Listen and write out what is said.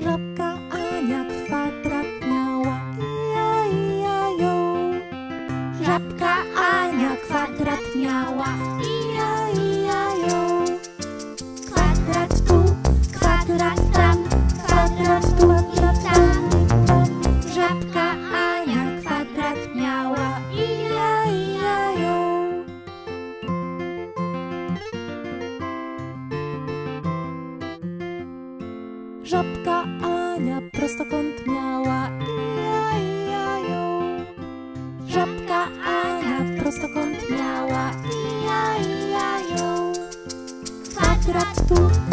Żabka Ania kwadrat miała, ija, Żabka Ania kwadrat miała, ija, Kwadrat tu, kwadrat tam, kwadrat tu i tam. Żabka Ania kwadrat miała, ija. Żabka Ania prostokąt miała, ija. Żabka Ania prostokąt miała, ija. Kwadrat tu,